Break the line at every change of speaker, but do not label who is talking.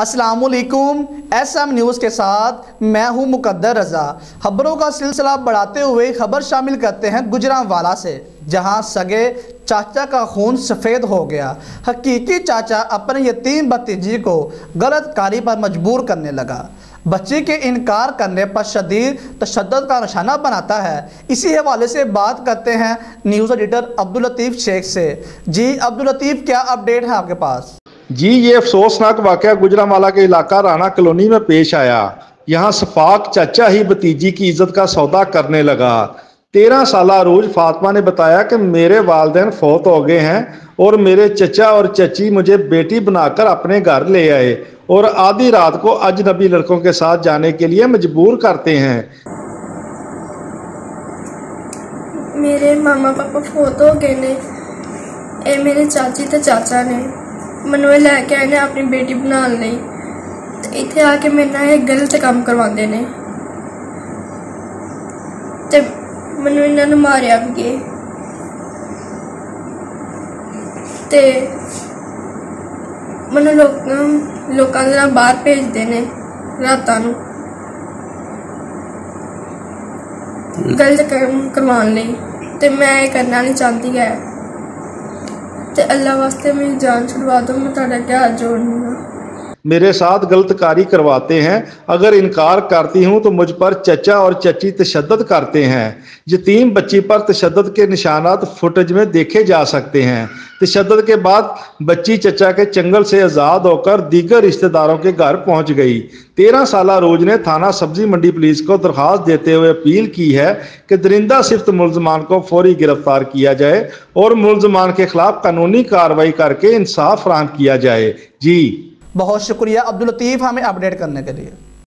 अस्सलामुअलैकुम। SM news के साथ मैं हूं मुकद्दर रज़ा। खबरों का सिलसिला बढ़ाते हुए खबर शामिल करते हैं गुजरांवाला से, जहां सगे चाचा का खून सफ़ेद हो गया। हकीकी चाचा अपने यतीम भतीजी को गलत कारी पर मजबूर करने लगा। बच्चे के इनकार करने पर शदीद तशद्दुद का निशाना बनाता है। इसी हवाले से बात करते हैं न्यूज़ एडिटर अब्दुल लतीफ़ शेख से। जी अब्दुल लतीफ़, क्या अपडेट है आपके पास?
जी, ये अफसोसनाक वाक़या गुजरांवाला के इलाका राना कॉलोनी में पेश आया। यहाँ सफाक चाचा ही भतीजी की इज्जत का सौदा करने लगा। 13 साला रोज फातिमा ने बताया कि मेरे वालिदैन फौत हो गए हैं और मेरे चचा और चची मुझे बेटी बनाकर अपने घर ले आए और आधी रात को अजनबी लड़कों के साथ जाने के लिए मजबूर करते हैं।
मेरे मामा पापा फौत हो गए ने, ए मेरे चाची ते चाचा ने ਮੈਨੂੰ ਲੈ ਕੇ ਆਏ ਨੇ ਆਪਣੀ ਬੇਟੀ ਬਣਾਉਣ ਲਈ, ਤੇ ਇੱਥੇ ਆ ਕੇ ਮੇਰੇ ਨਾਲ ਇਹ ਗਲਤ ਕੰਮ ਕਰਵਾਉਂਦੇ ਨੇ ਤੇ ਮੈਨੂੰ ਇਹਨਾਂ ਨੂੰ ਮਾਰਿਆ ਵੀ ਗਏ ਤੇ ਮੈਨੂੰ ਲੋਕਾਂ ਦੇ ਨਾਲ ਬਾਹਰ ਭੇਜਦੇ ਨੇ ਰਾਤਾਂ ਨੂੰ गलत करवाने ਲਈ, ਤੇ मैं ਇਹ करना नहीं चाहती है। ते अल्लाह वास्ते मेरी जान छुड़वा दो, मैं तुहाडा क्या जोड़ूंगा।
मेरे साथ गलतकारी करवाते हैं, अगर इनकार करती हूं तो मुझ पर चचा और चची तशद्दुद करते हैं। यतीम बच्ची पर तशद्दुद के निशानात फुटेज में देखे जा सकते हैं। तशद्दुद के बाद बच्ची चचा के चंगल से आज़ाद होकर दीगर रिश्तेदारों के घर पहुंच गई। 13 साला रोज ने थाना सब्जी मंडी पुलिस को दरख्वास्त देते हुए अपील की है कि दरिंदा सिफ्त मुलजमान को फौरी गिरफ्तार किया जाए और मुलजमान के खिलाफ कानूनी कार्रवाई करके इंसाफ फराहम किया जाए। जी
बहुत शुक्रिया अब्दुल लतीफ़ हमें अपडेट करने के लिए।